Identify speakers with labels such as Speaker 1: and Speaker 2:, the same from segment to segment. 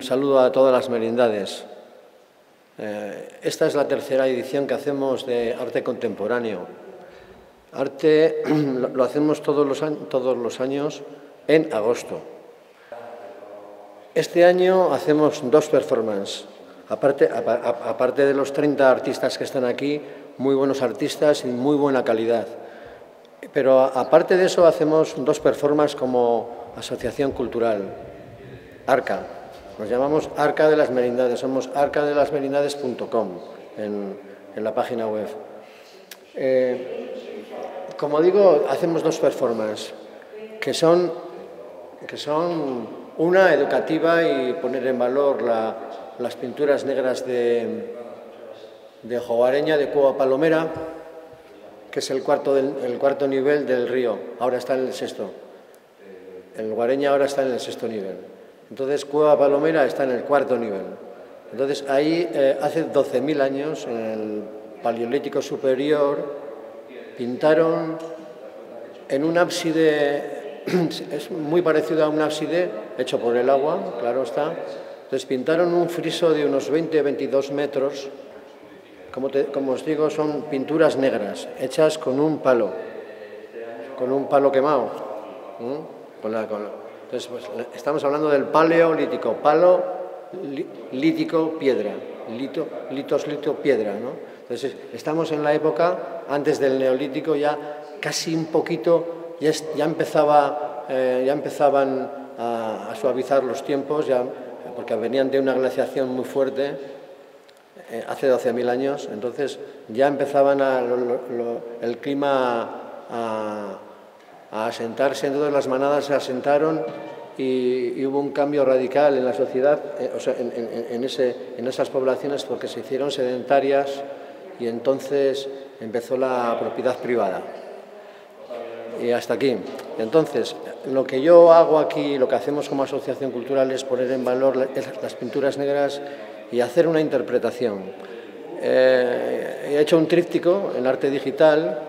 Speaker 1: saludo a todas las merindades. Esta es la tercera edición que hacemos de arte contemporáneo. Arte lo hacemos todos los años en agosto. Este año hacemos 2 performances. Aparte de los 30 artistas que están aquí, muy buenos artistas y muy buena calidad. Pero aparte de eso hacemos 2 performances como asociación cultural. ARCA. Nos llamamos Arca de las Merindades. Somos arcadelasmerindades.com en la página web. Como digo, hacemos 2 performances que son una educativa y poner en valor las pinturas negras de Jogareña, de Cueva Palomera, que es el cuarto nivel del río. Ahora está en el 6º. El Guareña ahora está en el 6º nivel. Entonces, Cueva Palomera está en el 4º nivel. Entonces, ahí, hace 12.000 años, en el Paleolítico Superior, pintaron en un ábside, es muy parecido a un ábside hecho por el agua, claro está. Entonces, pintaron un friso de unos 20-22 metros. Como os digo, son pinturas negras, hechas con un palo quemado. Entonces, pues, estamos hablando del paleolítico, palo, lítico, piedra, lito, piedra, ¿no? Entonces, estamos en la época, antes del neolítico, ya casi un poquito, ya empezaban a suavizar los tiempos, porque venían de una glaciación muy fuerte, hace 12.000 años, entonces ya empezaban el clima a asentarse, entonces las manadas se asentaron y hubo un cambio radical en la sociedad, en esas poblaciones, porque se hicieron sedentarias y entonces empezó la propiedad privada. Y hasta aquí. Entonces, lo que yo hago aquí, lo que hacemos como asociación cultural es poner en valor las pinturas negras y hacer una interpretación. He hecho un tríptico en arte digital.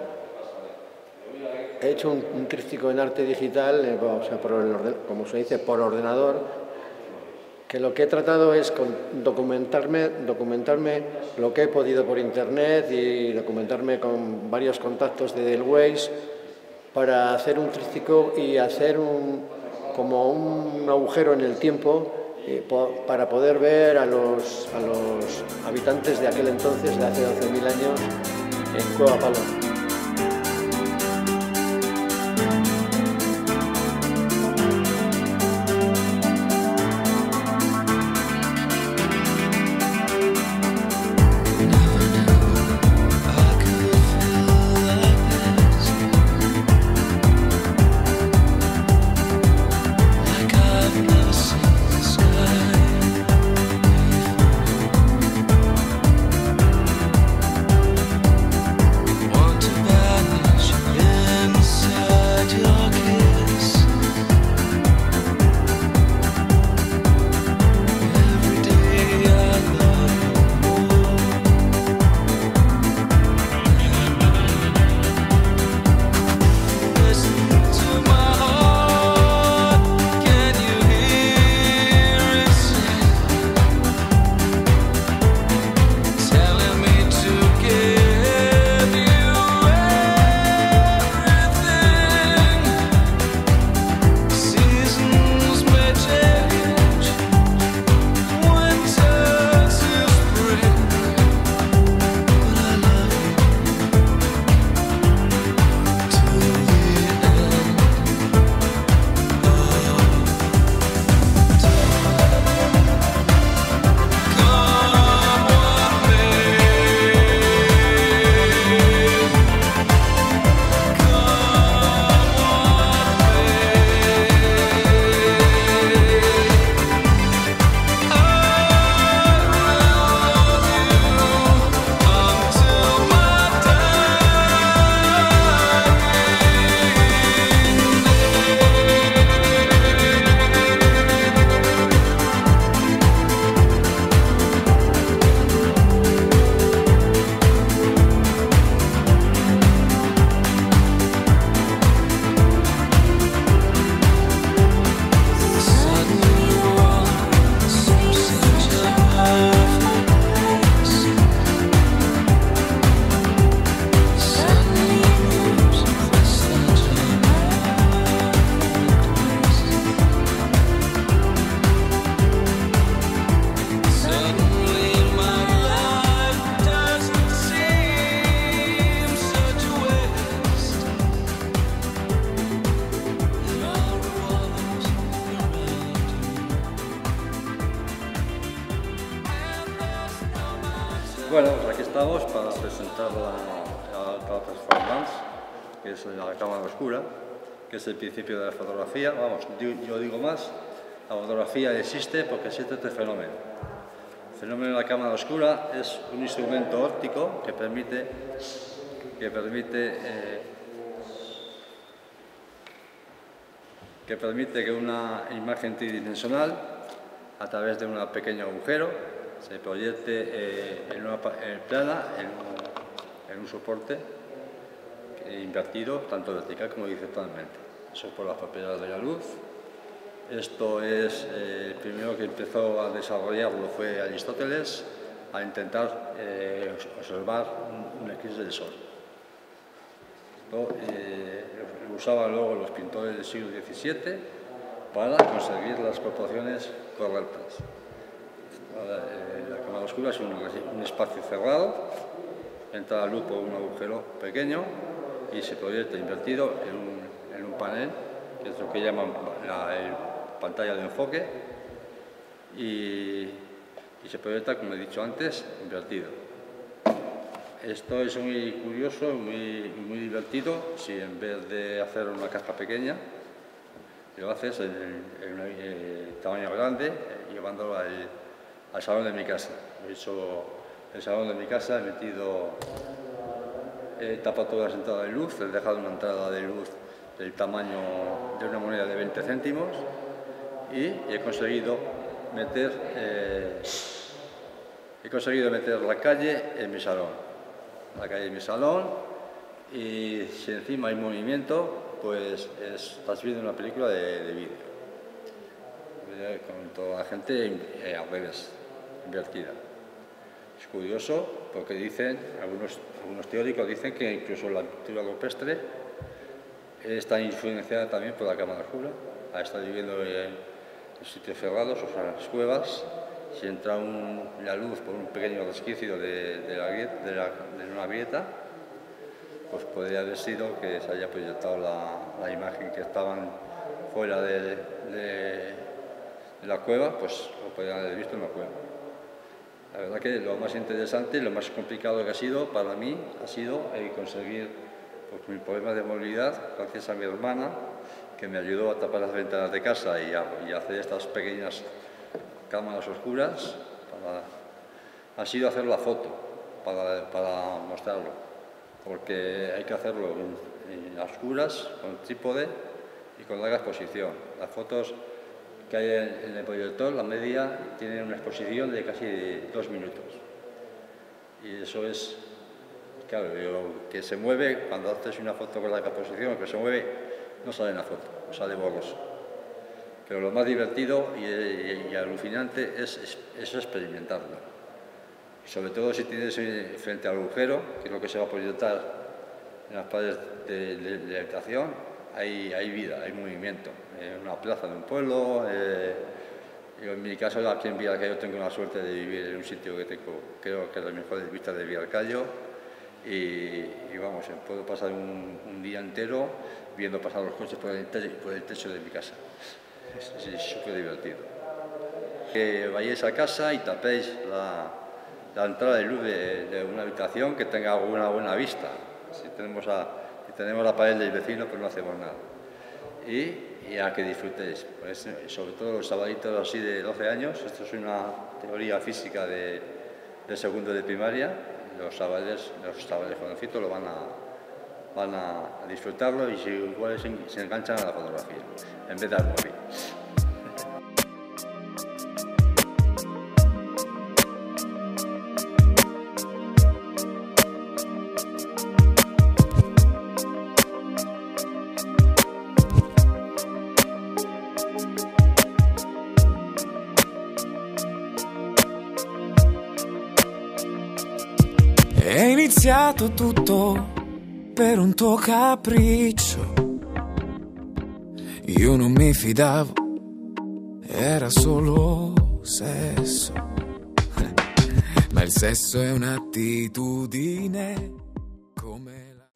Speaker 1: Como se dice, por ordenador, que lo que he tratado es documentarme lo que he podido por internet y documentarme con varios contactos de Deleuze para hacer un tríptico y hacer como un agujero en el tiempo para poder ver a los habitantes de aquel entonces, de hace 12.000 años, en Cueva Palomera.
Speaker 2: Want to Bueno, pues aquí estamos para presentar la alta performance, que es la cámara oscura, que es el principio de la fotografía. Vamos, yo digo más, la fotografía existe porque existe este fenómeno. El fenómeno de la cámara oscura es un instrumento óptico que permite que una imagen tridimensional, a través de un pequeño agujero, se proyecte plana en un soporte invertido, tanto vertical como horizontalmente. Eso es por las propiedades de la luz. Esto es, el primero que empezó a desarrollarlo fue Aristóteles, a intentar observar un eclipse del Sol. Lo usaban luego los pintores del siglo XVII para conseguir las proporciones correctas. La cámara oscura es un espacio cerrado, entra la luz por un agujero pequeño y se proyecta invertido en un panel, que es lo que llaman pantalla de enfoque, y se proyecta, como he dicho antes, invertido. Esto es muy curioso, muy divertido, si en vez de hacer una caja pequeña, lo haces en tamaño grande, llevándolo al salón de mi casa. He hecho el salón de mi casa, he tapado todas las entradas de luz, he dejado una entrada de luz del tamaño de una moneda de 20 céntimos y he conseguido meter la calle en mi salón. La calle en mi salón, y si encima hay movimiento, pues estás viendo una película de vídeo, con toda la gente al revés, invertida. Es curioso porque dicen, algunos teóricos dicen que incluso la pintura rupestre está influenciada también por la cámara oscura. Al estar viviendo en sitios cerrados, o sea, en las cuevas, si entra la luz por un pequeño resquicio de una grieta, pues podría haber sido que se haya proyectado la imagen que estaban fuera de la cueva, pues lo podrían haber visto en la cueva. La verdad que lo más interesante, lo más complicado que ha sido para mí, ha sido conseguir, pues, mis problemas de movilidad, gracias a mi hermana, que me ayudó a tapar las ventanas de casa y a hacer estas pequeñas cámaras oscuras, ha sido hacer la foto para mostrarlo, porque hay que hacerlo en oscuras, con trípode y con larga exposición. Las fotos que hay en el proyector, la media, tiene una exposición de casi 2 minutos. Y eso es, claro, que se mueve, cuando haces una foto con larga exposición, que se mueve, no sale en la foto, sale borroso. Pero lo más divertido y alucinante es experimentarlo. Sobre todo si tienes frente al agujero, que es lo que se va a proyectar en las paredes de la habitación, hay vida, hay movimiento. En una plaza de un pueblo, en mi caso aquí en Villarcayo tengo la suerte de vivir en un sitio que creo que es la mejor vista de Villarcayo, y vamos, puedo pasar un día entero viendo pasar los coches por el techo de mi casa. Es súper divertido. Que vayáis a casa y tapéis la entrada de luz de una habitación que tenga una buena vista. Si tenemos la pared del vecino, pues no hacemos nada. Y a que disfrutéis. Pues, sobre todo los chavalitos así de 12 años, esto es una teoría física de segundo de primaria, los chavales jovencitos lo van a disfrutarlo, y igual se enganchan a la fotografía en vez de al móvil.
Speaker 3: È iniziato tutto per un tuo capriccio. Io non mi fidavo, era solo sesso. Ma il sesso è un'attitudine come la...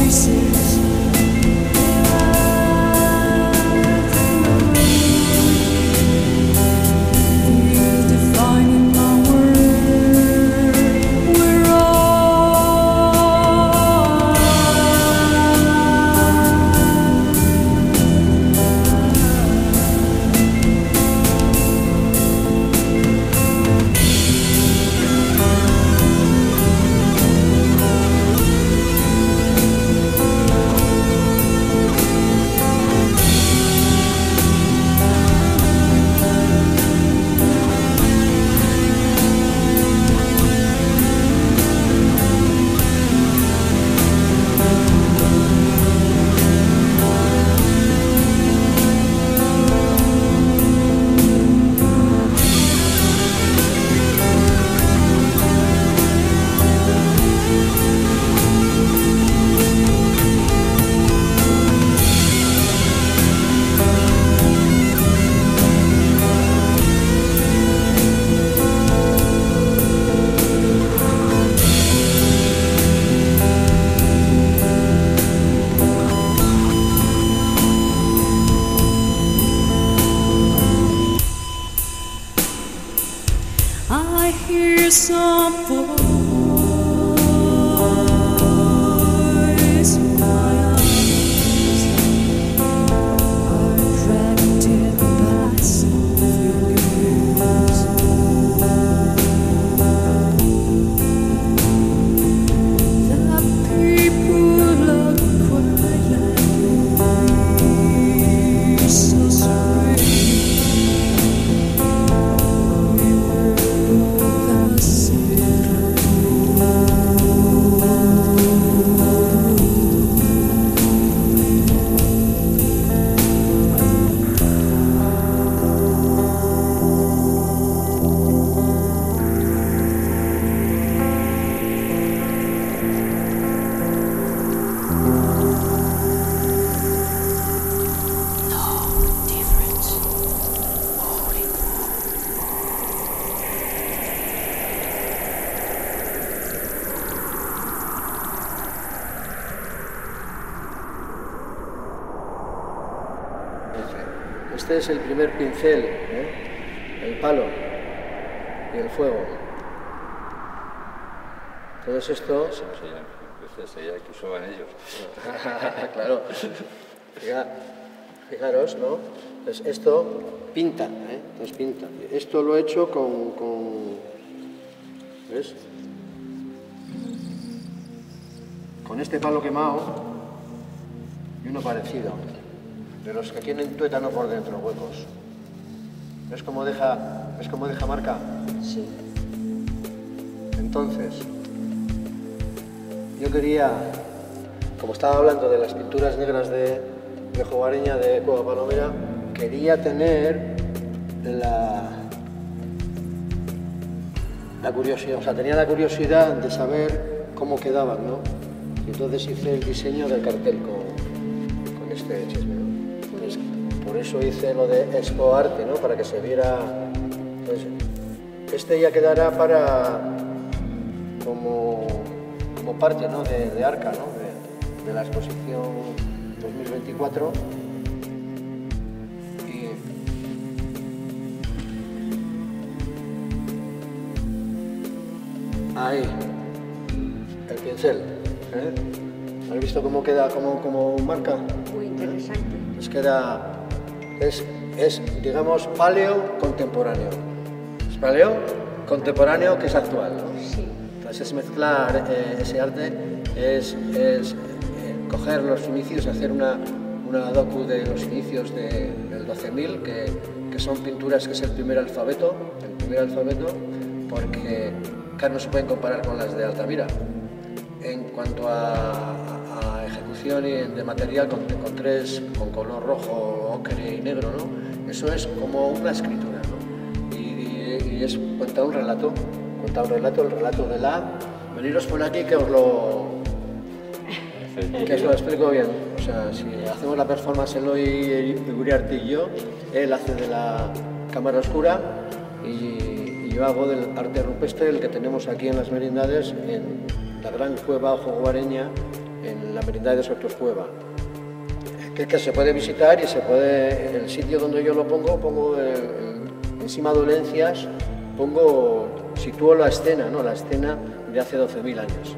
Speaker 4: some voice in my eyes, attracted by some feelings. The people look quite like so strange.
Speaker 1: Este es el primer pincel, el palo y el fuego. Todo esto...
Speaker 2: Ya que usaban ellos.
Speaker 1: Claro. Fijaros, ¿no? Pues esto pinta, Entonces pinta. Esto lo he hecho con ¿ves? Con este palo quemado y uno parecido. De los que tienen tuétano por dentro, huecos. ¿Ves cómo deja marca? Sí. Entonces, yo quería, como estaba hablando de las pinturas negras de Jogareña, de Cueva Palomera, quería tener la curiosidad, o sea, tenía la curiosidad de saber cómo quedaban, ¿no? Y entonces hice el diseño del cartel con este chisme, ¿no? Por eso hice lo de Expo Arte, ¿no? Para que se viera. Entonces, este ya quedará como parte, ¿no? de Arca, ¿no? de la exposición 2024. Y ahí, el pincel. ¿Has visto cómo queda, cómo marca?
Speaker 5: Muy interesante.
Speaker 1: Es, digamos, paleo contemporáneo. Es paleo contemporáneo que es actual, ¿no?
Speaker 5: Sí.
Speaker 1: Entonces es mezclar ese arte, es coger los inicios, hacer una docu de los inicios del 12.000, que son pinturas que es el primer alfabeto, porque claro, no se pueden comparar con las de Altamira. En cuanto a ejecución de material con color rojo, ocre y negro, ¿no? Eso es como una escritura, ¿no? Y cuenta un relato, el relato de la... Veniros por aquí que os lo explico bien. O sea, si hacemos la performance Eloy Uriarte y yo, él hace de la cámara oscura y yo hago del arte rupestre, el que tenemos aquí en las Merindades, en la gran cueva jogareña, en la merindad de Sotos Cueva, que se puede visitar y se puede, en el sitio donde yo lo pongo encima de Olencias, sitúo la escena, ¿no? La escena de hace 12.000 años.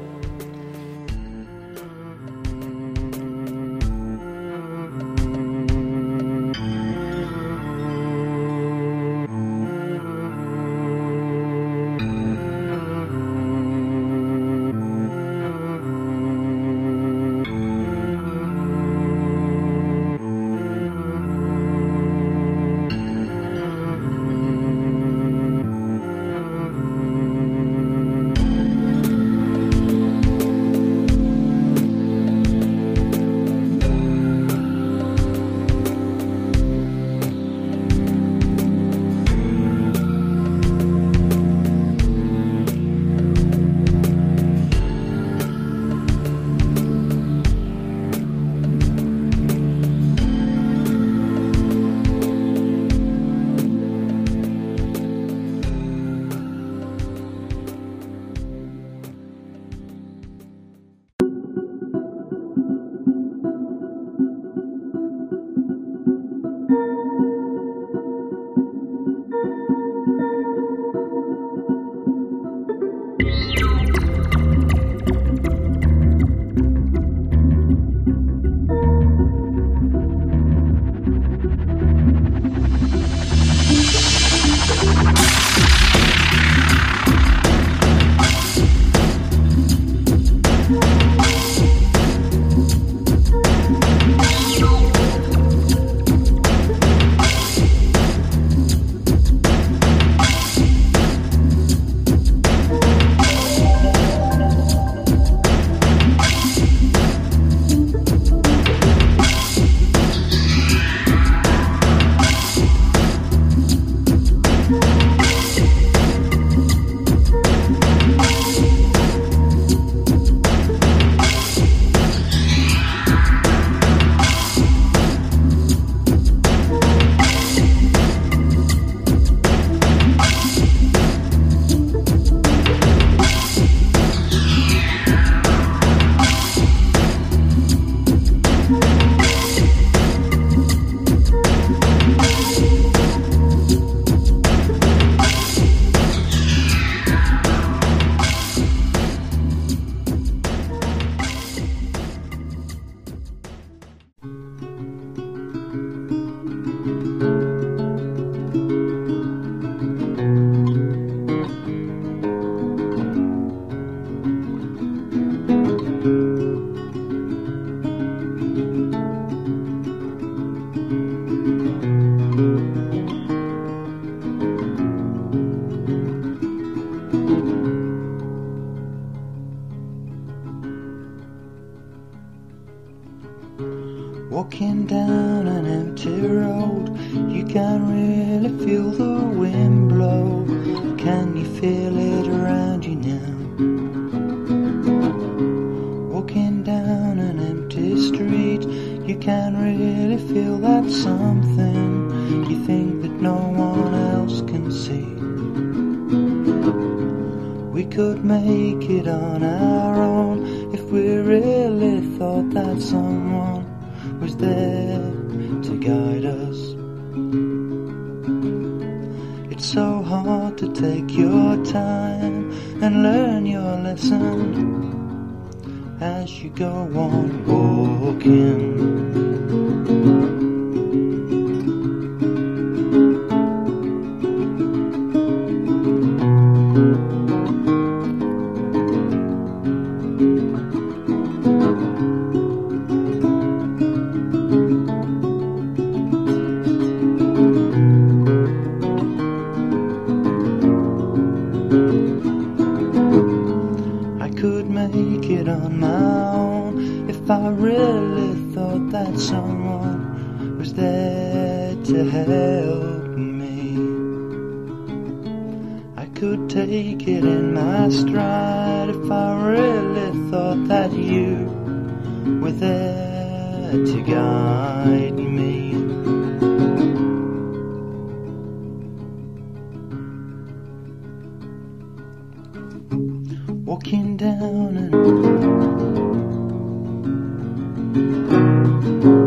Speaker 5: Walking down an empty road, you can really feel the wind blow. Can you feel it around you now? Walking down an empty street, you can really feel that something you think that no one else can see. We could make it on our own if we really thought that someone was there to guide us. It's so hard to take your time and learn your lesson as you go on walking. Make it on my own if I really thought that someone was there to help me. I could take it in my stride if I really thought that you were there to guide me. Walking down you.